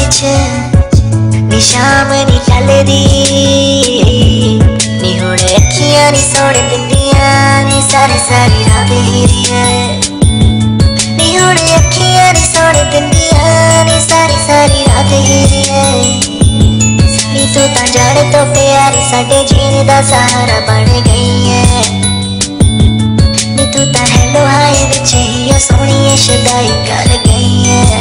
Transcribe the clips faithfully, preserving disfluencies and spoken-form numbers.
विच नी शाम नी चलदी नी हुण अखियां नी सोण दिंदियां नी सारी सारी रात हीरी है नी हुण अखियां नी सोण दिंदियां नी सारी सारी रात हीरी है नी तू तां जाने तो प्यारी साडे जीने दा सहारा बन गई है नी तू तां हेलो हाय विच ही सोहणीए शुदाई कर गई है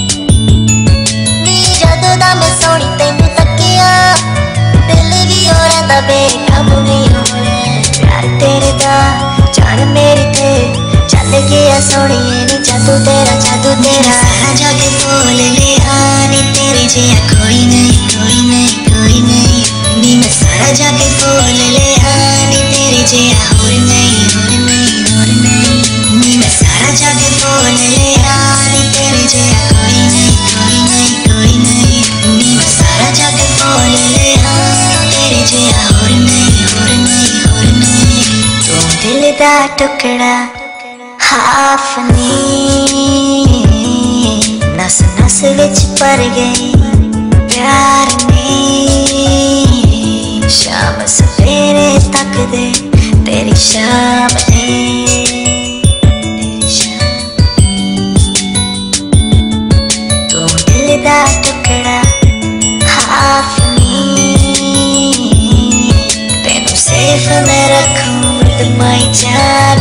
नी जदों दा मैं सोहणी तैनूं तकिया दिल भी हो रहिंदा बेकाबू नहीं होना प्यार तेरे दा जान मेरी ते चल गया सोहणीए नी जादू तेरा जादू तेरा सारा जग बोल लिया नी तेरे जिहा कोई नहीं कोई नहीं कोई नहीं नी मैं सारा जग बोल लिया नी तेरे जिहा होर नहीं होर नहीं होर नहीं नी मैं सारा जग बोल लिया नी तेरे जिहा कोई नहीं कोई नहीं कोई नहीं नी मैं सारा जग बोल लिया तेरे जिहा होर नहीं होर नहीं होर नहीं तू दिल दा टुकड़ा हाफ नी नस नस विच भर गई प्यार ने शाम सवेरे तक दे तेरी शाम ने तेरी शाम तू दिल दा टुकड़ा हाफ नी तेनू सेफ मैं रखूं माई जान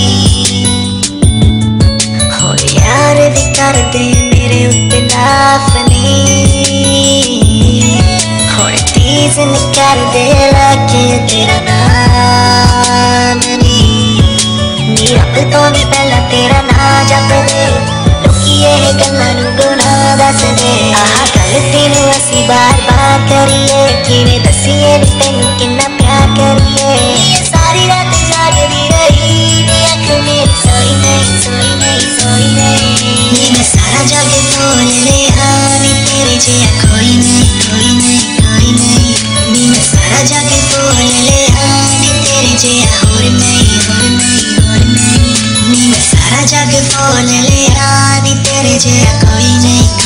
यार दी कर दे मेरे उत्ते लाफ नी हुण तीज न कर दे लाके तेरा नाम नी नी रब तो भी पहला तेरा ना जप दे लोकी ये गल्लां नूं गुनाह दस दे आह गलती नूं असीं बार बार करिए किवें दसीए नी तैनूं किन्ना प्यार करिए सारी रात जागदी रही नी अख मेरी सोई नहीं सोई नहीं सोई नहीं नी मैं सारा जग बोल लिया नी तेरे जिहा कोई नहीं कोई नहीं कोई नहीं नी मैं सारा जग बोल लिया नी तेरे जिहा होर नहीं होर नहीं होर नहीं नी मैं सारा जग बोल लिया नी तेरे जिहा कोई नहीं